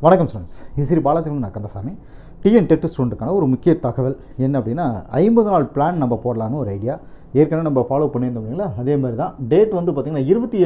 வணக்கம் ஸ்டூடெண்ட்ஸ், இது ஸ்ரீ பாலாஜிங்க நான் கந்தசாமி. TNTET ஸ்டூடெண்ட்டுக்கான ஒரு முக்கிய தகவல் என்ன அப்படின்னா 50 நாள் பிளான் நம்ம போடலான்னு ஒரு ஐடியா ஏற்கனவே நம்ம ஃபாலோ பண்ணியிருந்தோம் இல்லைங்களா. அதே மாதிரி தான் டேட் வந்து பார்த்திங்கன்னா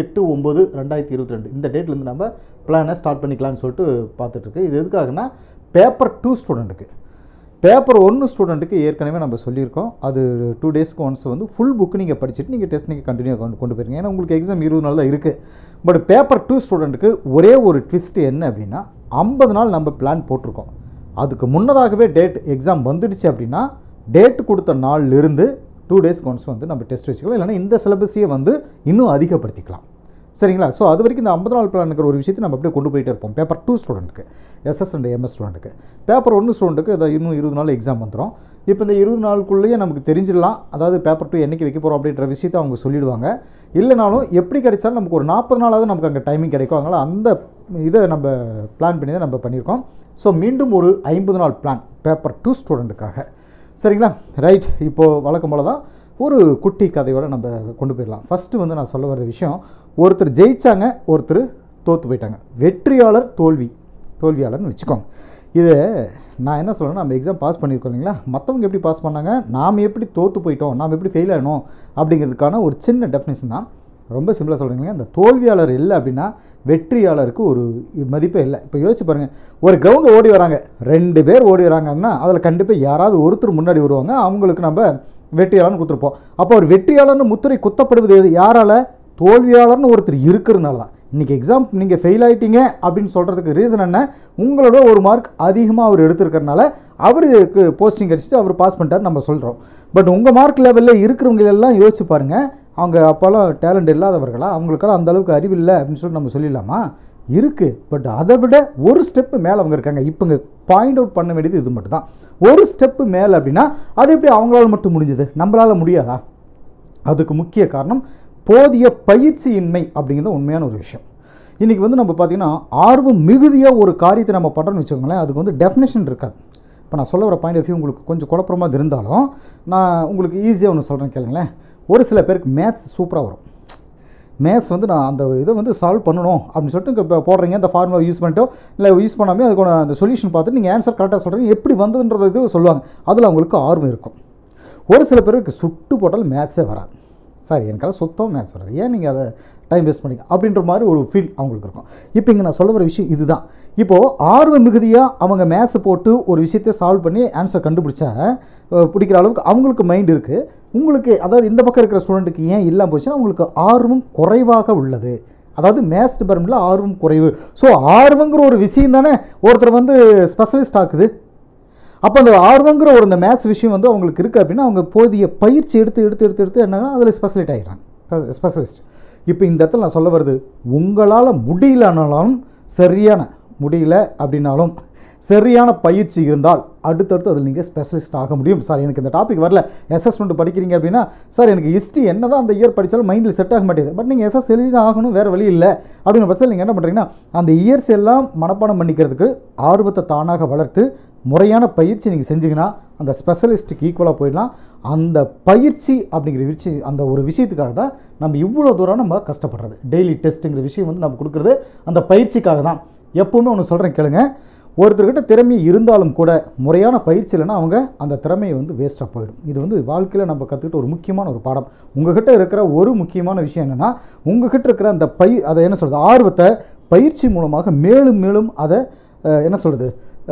28/9/2022 இந்த டேட்லேருந்து நம்ம பிளானை ஸ்டார்ட் பண்ணிக்கலான்னு சொல்லிட்டு பார்த்துட்ருக்கு. இது எதுக்காகனா பேப்பர் 2 ஸ்டூடெண்ட்டுக்கு. பேப்பர் 1 ஸ்டூடெண்ட்டுக்கு ஏற்கனவே நம்ம சொல்லியிருக்கோம். அது 2 டேஸ்க்கு ஒன்ஸ் வந்து ஃபுல் புக்கு நீங்கள் படிச்சுட்டு நீங்கள் டெஸ்ட் நீங்கள் கண்டினியூ கொண்டு போயிருங்க. ஏன்னா உங்களுக்கு எக்ஸாம் 20 நாள் தான் இருக்குது. பட் பேப்பர் 2 ஸ்டூடெண்ட்டுக்கு ஒரே ஒரு ட்விஸ்ட் என்ன அப்படின்னா 50 நாள் நம்ம பிளான் போட்டிருக்கோம். அதுக்கு முன்னதாகவே டேட் எக்ஸாம் வந்துடுச்சு அப்படின்னா டேட் கொடுத்த நாள்லேருந்து 2 டேஸ்க்கு ஒன்ஸ் வந்து நம்ம டெஸ்ட் வச்சுக்கலாம். இல்லைனா இந்த சிலபஸையே வந்து இன்னும் அதிகப்படுத்திக்கலாம். சரிங்களா? ஸோ அது வரைக்கும் இந்த 50 நாள் பிளானுங்கிற ஒரு விஷயத்தை நம்ம அப்படியே கொண்டு போயிட்டே இருப்போம். பேப்பர் 2 ஸ்டூடெண்ட்டுக்கு, SS அண்ட் MS ஸ்டூடெண்ட்டுக்கு. பேப்பர் 1 ஸ்டூடெண்ட்டுக்கு அதை இன்னும் 20 நாள் எக்ஸாம் வந்துடும். இப்போ இந்த 20 நாளுக்குள்ளேயே நமக்கு தெரிஞ்சிடலாம், அதாவது பேப்பர் 2 என்றைக்கு வைக்க போகிறோம் அப்படின்ற விஷயத்தை அவங்க சொல்லிடுவாங்க. இல்லைனாலும் எப்படி கிடைச்சாலும் நமக்கு ஒரு 40 நாளாவது நமக்கு அங்கே டைமிங் கிடைக்கும். அதனால் அந்த இதை நம்ம பிளான் பண்ணி தான் நம்ம பண்ணியிருக்கோம். ஸோ மீண்டும் ஒரு 50 நாள் பிளான் பேப்பர் 2 ஸ்டூடெண்ட்டுக்காக. சரிங்களா? ரைட். இப்போது வழக்கம் போல தான் ஒரு குட்டி கதையோடு நம்ம கொண்டு போயிடலாம். ஃபஸ்ட்டு வந்து நான் சொல்ல வர விஷயம், ஒருத்தர் ஜெயித்தாங்க, ஒருத்தர் தோற்று போயிட்டாங்க. வெற்றியாளர் தோல்வியாளர்னு வச்சுக்கோங்க. இது நான் என்ன சொல்கிறேன்னா, நம்ம எக்ஸாம் பாஸ் பண்ணியிருக்கோம் இல்லைங்களா, மற்றவங்க எப்படி பாஸ் பண்ணாங்க, நாம் எப்படி தோற்று போயிட்டோம், நாம் எப்படி ஃபெயில் ஆகணும் அப்படிங்கிறதுக்கான ஒரு சின்ன டெஃபினேஷன் தான். ரொம்ப சிம்பிளாக சொல்கிறீங்க, இந்த தோல்வியாளர் இல்லை அப்படின்னா வெற்றியாளருக்கு ஒரு மதிப்பே இல்லை. இப்போ யோசிச்சு பாருங்கள், ஒரு கிரவுண்டு ஓடி வராங்க, 2 பேர் ஓடி வராங்கன்னா அதில் கண்டிப்பாக யாராவது ஒருத்தர் முன்னாடி வருவாங்க, அவங்களுக்கு நம்ம வெற்றியாளர்னு கொடுத்துருப்போம். அப்போ ஒரு வெற்றியாளர்னு முத்திரை குத்தப்படுவது யாரால்? தோல்வியாளர்னு ஒருத்தர் இருக்கிறதுனால தான். இன்றைக்கி எக்ஸாம் நீங்கள் ஃபெயில் ஆகிட்டீங்க அப்படின்னு சொல்கிறதுக்கு ரீசன் என்ன? உங்களோட ஒரு மார்க் அதிகமாக அவர் எடுத்துருக்கிறனால அவருக்கு போஸ்டிங் கிடச்சிட்டு அவர் பாஸ் பண்ணிட்டார் நம்ம சொல்கிறோம். பட் உங்கள் மார்க் லெவலில் இருக்கிறவங்களெல்லாம் யோசிச்சு பாருங்கள், அவங்க அப்போல்லாம் டேலண்ட் இல்லாதவர்களா? அவங்களுக்கெல்லாம் அந்தளவுக்கு அறிவு இல்லை அப்படின்னு சொல்லி நம்ம சொல்லிடலாமா? இருக்குது. பட் அதை விட ஒரு ஸ்டெப்பு மேலே அவங்க இருக்காங்க. இப்போ இங்கே பாயிண்ட் அவுட் பண்ண வேண்டியது இது மட்டும் தான். ஒரு ஸ்டெப்பு மேலே அப்படின்னா அது எப்படி அவங்களால மட்டும் முடிஞ்சது, நம்மளால் முடியாதா? அதுக்கு முக்கிய காரணம் போதிய பயிற்சியின்மை அப்படிங்கிறது உண்மையான ஒரு விஷயம். இன்றைக்கி வந்து நம்ம பார்த்திங்கன்னா ஆர்வம் மிகுதியாக ஒரு காரியத்தை நம்ம பண்ணுறோன்னு வச்சுக்கோங்களேன், அதுக்கு வந்து டெஃபினேஷன் இருக்காது. இப்போ நான் சொல்ல வர பாயிண்ட் ஆஃப் வியூ உங்களுக்கு கொஞ்சம் குழப்பமாக இருந்தாலும் நான் உங்களுக்கு ஈஸியாக ஒன்று சொல்கிறேன் கேளுங்களேன். ஒரு சில பேருக்கு மேத்ஸ் சூப்பராக வரும். மேத்ஸ் வந்து நான் அந்த இதை வந்து சால்வ் பண்ணணும் அப்படின்னு சொல்லிட்டு இப்போ போடுறீங்க, அந்த ஃபார்முலா யூஸ் பண்ணிட்டோ இல்லை யூஸ் பண்ணாமல் அதுக்கான அந்த சொல்யூஷன் பார்த்துட்டு நீங்கள் ஆன்சர் கரெக்டாக சொல்கிறீங்க, எப்படி வந்ததுன்றது இது சொல்லுவாங்க. அதில் அவங்களுக்கு ஆர்வம் இருக்கும். ஒரு சில பேருக்கு சுட்டு போட்டாலும் மேத்ஸே வராது. சாரி, எனக்காக சுத்தம் மேத்ஸ் வராது, ஏன் நீங்கள் அதை டைம் வேஸ்ட் பண்ணிங்க அப்படின்ற மாதிரி ஒரு ஃபீல் அவங்களுக்கு இருக்கும். இப்போ இங்கே நான் சொல்ல வர விஷயம் இதுதான். இப்போது ஆர்வ மிகுதியாக அவங்க மேத்ஸை போட்டு ஒரு விஷயத்தை சால்வ் பண்ணி ஆன்சர் கண்டுபிடிச்சா பிடிக்கிற அளவுக்கு அவங்களுக்கு மைண்ட் இருக்குது. உங்களுக்கு, அதாவது இந்த பக்கம் இருக்கிற ஸ்டூடெண்ட்டுக்கு ஏன் இல்லாமல் போச்சுன்னா அவங்களுக்கு ஆர்வம் குறைவாக உள்ளது. அதாவது மேத்ஸ் டிபார்ட்மெண்ட்டில் ஆர்வம் குறைவு. ஸோ ஆர்வங்கிற ஒரு விஷயம் தானே ஒருத்தர் வந்து ஸ்பெஷலிஸ்ட் ஆக்குது. அப்போ அந்த ஆர்வங்கிற ஒரு இந்த மேத்ஸ் விஷயம் வந்து அவங்களுக்கு இருக்குது அப்படின்னா அவங்க போதிய பயிற்சி எடுத்து என்னன்னா அதில் ஸ்பெஷலிஸ்ட் ஆகிடுறாங்க, ஸ்பெஷலிஸ்ட். இப்போ இந்த இடத்துல நான் சொல்ல வருது, உங்களால் முடியலனாலும் முடியல அப்படின்னாலும் சரியான பயிற்சி இருந்தால் அடுத்தடுத்து அதில் நீங்கள் ஸ்பெஷலிஸ்ட் ஆக முடியும். சார் எனக்கு இந்த டாபிக் வரல, SS ஒன்று படிக்கிறீங்க அப்படின்னா சார் எனக்கு ஹிஸ்ட்ரி என்ன தான் அந்த இயர் படித்தாலும் மைண்டில் செட் ஆக மாட்டேங்குது, பட் நீங்கள் SS எழுதி தான் ஆகணும், வேறு வழி இல்லை அப்படிங்கிற பட்சத்தில் நீங்கள் என்ன பண்ணுறீங்கன்னா அந்த இயர்ஸ் எல்லாம் மனப்பாடம் பண்ணிக்கிறதுக்கு ஆர்வத்தை தானாக வளர்த்து முறையான பயிற்சி நீங்கள் செஞ்சிங்கன்னா அந்த ஸ்பெஷலிஸ்ட்டுக்கு ஈக்குவலாக போயிடலாம். அந்த பயிற்சி அப்படிங்கிற அந்த ஒரு விஷயத்துக்காக தான் நம்ம இவ்வளோ தூரம் நம்ம கஷ்டப்படுறது. டெய்லி டெஸ்ட்டுங்கிற விஷயம் வந்து நம்ம கொடுக்குறது அந்த பயிற்சிக்காக தான். எப்போவுமே ஒன்று சொல்கிறேன் கேளுங்க, ஒருத்தர்கிட்ட திறமை இருந்தாலும் கூட முறையான பயிற்சி இல்லைன்னா அவங்க அந்த திறமையை வந்து வேஸ்ட்டாக போயிடும். இது வந்து வாழ்க்கையில் நம்ம கற்றுக்கிட்ட ஒரு முக்கியமான ஒரு பாடம். உங்கள்கிட்ட இருக்கிற ஒரு முக்கியமான விஷயம் என்னென்னா, உங்கள்கிட்ட இருக்கிற அந்த அதை என்ன சொல்கிறது, ஆர்வத்தை பயிற்சி மூலமாக மேலும் மேலும் அதை என்ன சொல்கிறது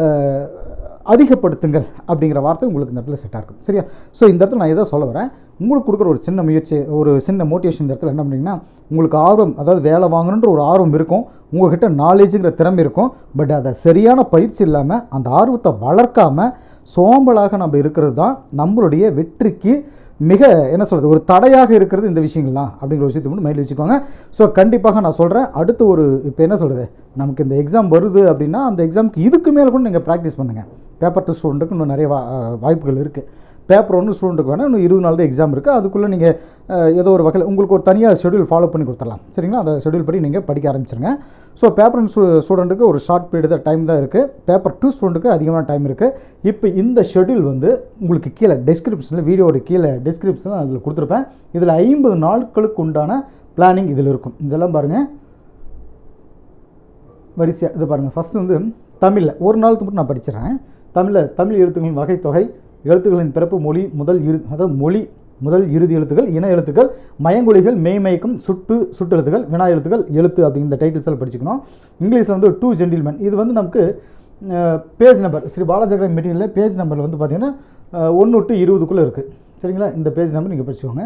அதிகப்படுத்துங்கள் அப்படிங்கிற வார்த்தை உங்களுக்கு இந்த இடத்துல செட்டாக இருக்கும். சரியா? ஸோ இந்த இடத்துல நான் எதை சொல்ல வரேன், உங்களுக்கு கொடுக்குற ஒரு சின்ன முயற்சி, ஒரு சின்ன மோட்டிவேஷன் இந்த இடத்துல என்ன பண்ணிங்கன்னா, உங்களுக்கு ஆர்வம், அதாவது வேலை வாங்கணுன்ற ஒரு ஆர்வம் இருக்கும், உங்கள்கிட்ட நாலேஜுங்கிற திறமை இருக்கும். பட் அதை சரியான பயிற்சி இல்லாமல் அந்த ஆர்வத்தை வளர்க்காமல் சோம்பலாக நம்ம இருக்கிறது தான் நம்மளுடைய வெற்றிக்கு மிக என்ன சொல்கிறது ஒரு தடையாக இருக்கிறது இந்த விஷயங்கள் தான் அப்படிங்கிற விஷயத்தை மட்டும் மைண்டில் வச்சுக்கோங்க. ஸோ கண்டிப்பாக நான் சொல்கிறேன், அடுத்து ஒரு இப்போ என்ன சொல்கிறது, நமக்கு இந்த எக்ஸாம் வருது அப்படின்னா அந்த எக்ஸாமுக்கு இதுக்கு மேலே கூட நீங்கள் ப்ராக்டிஸ் பண்ணுங்கள். பேப்பர் 2 ஸ்டூடெண்ட்டுக்கு இன்னும் நிறைய வாய்ப்புகள் இருக்குது. பேப்பர் 1 ஸ்டூடெண்ட்டுக்கு வேணால் இன்னும் 20 நாள் தான் எக்ஸாம் இருக்குது. அதுக்குள்ளே நீங்கள் ஏதோ ஒரு வகையில் உங்களுக்கு ஒரு தனியாக ஷெடியூல் ஃபாலோ பண்ணி கொடுத்துடலாம். சரிங்களா? அந்த ஷெடியூல் படி நீங்கள் படிக்க ஆரம்பிச்சிருங்க. ஸோ பேப்பர் 1 ஸ்டூடெண்ட்டுக்கு ஒரு ஷார்ட் பீரியட் தான் டைம் தான் இருக்குது. பேப்பர் 2 ஸ்டூடெண்ட்டுக்கு அதிகமான டைம் இருக்குது. இப்போ இந்த ஷெடியூல் வந்து உங்களுக்கு கீழே டிஸ்கிரிப்ஷனில், வீடியோட கீழே டிஸ்கிரிப்ஷனில் அதில் கொடுத்துருப்பேன். இதில் 50 நாட்களுக்கு உண்டான பிளானிங் இதில் இருக்கும். இதெல்லாம் பாருங்கள் வரிசையாக இது பாருங்கள். ஃபஸ்ட்டு வந்து தமிழில் ஒரு நாளுக்கு மட்டும் நான் படிச்சிடறேன். தமிழ் எழுத்துக்களின் வகைத்தொகை, எழுத்துக்களின் பிறப்பு, மொழி முதல் இறுதி எழுத்துக்கள், இன எழுத்துக்கள், மயங்கொலிகள், மெய்மயக்கம், சுட்டெழுத்துக்கள், வினா எழுத்துக்கள், எழுத்து அப்படிங்கிற டைட்டில்ஸ் எல்லாம் படிச்சுக்கணும். இங்கிலீஷில் வந்து 2 ஜென்டில்மேன். இது வந்து நமக்கு page number Shri Balaji academy மெட்டீரியலில் பேஜ் நம்பரில் வந்து பார்த்தீங்கன்னா 1 to 20க்குள்ளே இருக்குது. சரிங்களா? இந்த பேஜ் நம்பர் நீங்கள் படிச்சுக்கோங்க.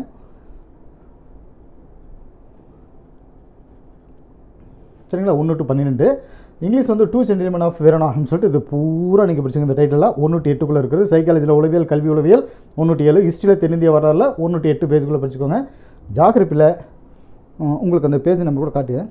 சரிங்களா? 1 to 12. இங்கிலீஷ் வந்து 2 ஜென்டில்மேன் ஆஃப் வெரோனா அப்படின்னு சொல்லிட்டு இது பூரா நீங்கள் படிச்சுங்க. இந்த டைட்டிலாம் 1 to 8க்குள்ளே இருக்குது. சைக்காலஜியில் உளவியல், கல்வி உளவியல் 1 to 7, ஹிஸ்ட்ரியில் தென்னிந்திய வரலாறுல 1 to 8 பேஜுக்குள்ளே படிச்சுக்கோங்க. ஜாகிரபியில் உங்களுக்கு அந்த பேஜ் நம்பர் கூட காட்டுவேன்.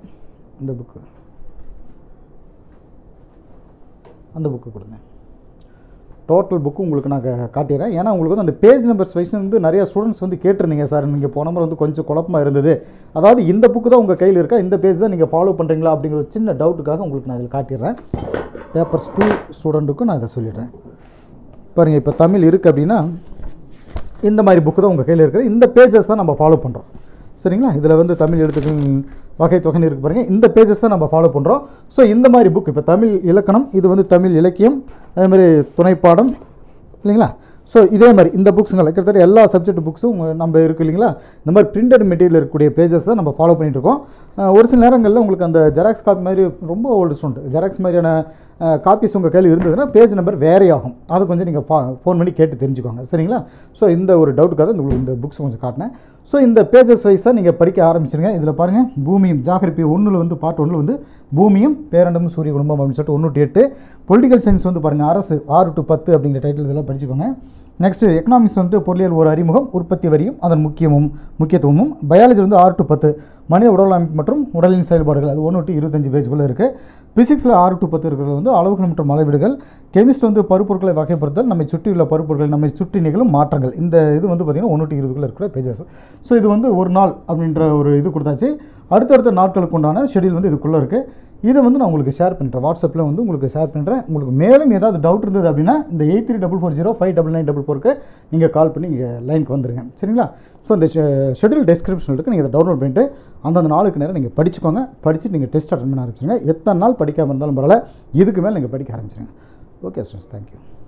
அந்த புக்கு கொடுங்க. டோட்டல் புக்கு உங்களுக்கு நான் காட்டிடுறேன். ஏன்னா உங்களுக்கு வந்து அந்த பேஜ் நம்பர்ஸ் வைஸ் வந்து நிறைய ஸ்டூடெண்ட்ஸ் வந்து கேட்டிருந்தீங்க, சார் நீங்கள் போன முறை வந்து கொஞ்சம் குழப்பமாக இருந்தது, அதாவது இந்த புக்கு தான் உங்கள் கையில் இருக்கா, இந்த பேஜ் தான் நீங்கள் ஃபாலோ பண்ணுறீங்களா அப்படிங்கிற ஒரு சின்ன டவுட்டுக்காக உங்களுக்கு நான் இதில் காட்டிடுறேன். பேப்பர்ஸ் 2 ஸ்டூடெண்ட்டுக்கும் நான் இதை சொல்லிடுறேன். பாருங்கள், இப்போ தமிழ் இருக்குது அப்படின்னா இந்த மாதிரி புக்கு தான் உங்கள் கையில் இருக்குது. இந்த பேஜஸ் தான் நம்ம ஃபாலோ பண்ணுறோம். சரிங்களா? இதில் வந்து தமிழ் எழுத்துக்கள் வகை தொகைன்னு இருக்குது பாருங்கள். இந்த பேஜஸ் தான் நம்ம ஃபாலோ பண்ணுறோம். ஸோ இந்த மாதிரி புக் இப்போ தமிழ் இலக்கணம், இது வந்து தமிழ் இலக்கியம், அதேமாதிரி துணைப்பாடம் இல்லைங்களா? ஸோ இதே மாதிரி இந்த புக்ஸுங்களை கிட்டத்தட்ட எல்லா சப்ஜெக்ட் புக்ஸும் நம்ம இருக்குது இல்லைங்களா? இந்த மாதிரி பிரிண்டட் மெட்டீரியல் இருக்கக்கூடிய பேஜஸ் தான் நம்ம ஃபாலோ பண்ணிகிட்ருக்கோம். ஒரு சில நேரங்களில் உங்களுக்கு அந்த ஜெராக்ஸ் காப்பி மாதிரி ரொம்ப ஓல்டு ஸ்டூடெண்ட் ஜெராக்ஸ் மாதிரியான காப்பீஸ் உங்கள் கையில் இருந்ததுன்னா பேஜ் நம்பர் வேறே ஆகும். அது கொஞ்சம் நீங்கள் ஃபோன் பண்ணி கேட்டு தெரிஞ்சுக்கோங்க. சரிங்களா? ஸோ இந்த ஒரு டவுட்டுக்காக உங்களுக்கு இந்த புக்ஸ் கொஞ்சம் காட்டினேன். ஸோ இந்த பேஜஸ் வைஸாக நீங்கள் படிக்க ஆரம்பிச்சிருங்க. இதில் பாருங்கள், பூமியும் ஜாகிரபி 1ல் வந்து பார்ட் 1ல் வந்து பூமியும் பேரண்டமும் சூரிய குடும்பம் அப்படின்னு சொல்லிட்டு 1 to 8. பொலிட்டிக்கல் சயின்ஸ் வந்து பாருங்கள், அரசு 6 to 10 அப்படிங்கிற டைட்டில் இதெல்லாம் படிச்சுக்கோங்க. நெக்ஸ்ட்டு எக்கனாமிக்ஸ் வந்து பொருளியல் ஒரு அறிமுகம், உற்பத்தி வரியும் அதன் முக்கியத்துவமும். பயாலஜி வந்து 6 to 10 மனித உடல் அமைப்பு மற்றும் உடலின் செயல்பாடுகள், அது 1 to 25 பேஜுக்குள்ளே இருக்குது. ஃபிசிக்ஸில் 6 to 10 இருக்கிறது வந்து அளவுகள் மற்றும் அளவீடுகள். கெமிஸ்ட் வந்து பருப்பொருட்களை வகைப்படுத்தல், நம்மை சுற்றியுள்ள பருப்பொருட்கள், நம்மை சுற்றி நிகழும் மாற்றங்கள். இந்த இது வந்து பார்த்திங்கன்னா 1 to 20க்குள்ளே இருக்கிற பேஜஸ். ஸோ இது வந்து ஒரு நாள் அப்படின்ற ஒரு இது கொடுத்தாச்சு. அடுத்தடுத்த நாட்களுக்கு உண்டான ஷெடியூல் வந்து இதுக்குள்ளே இருக்குது. இதை வந்து நான் உங்களுக்கு ஷேர் பண்ணுறேன், வாட்ஸ்அப்பில் வந்து உங்களுக்கு ஷேர் பண்ணுறேன். உங்களுக்கு மேலும் ஏதாவது டவுட் இருந்தது அப்படின்னா இந்த 8344059944க்கு நீங்கள் கால் பண்ணி இங்கே லைனுக்கு வந்துடுங்க. சரிங்களா? ஸோ இந்த ஷெடியூல் டெஸ்கிரிப்ஷனில் இருக்குது. நீங்கள் இதை டவுன்லோட் பண்ணிட்டு அந்தந்த நாளுக்கு நேரம் நீங்கள் படிச்சுக்கோங்க. படிச்சுட்டு நீங்கள் டெஸ்ட் அட்டன் பண்ண ஆரம்பிச்சிருங்க. எத்தனை நாள் படிக்காமல் இருந்தாலும் பரவாயில்ல, இதுக்கு மேலே நீங்கள் படிக்க ஆரம்பிச்சிருங்க. Okay students, thank you.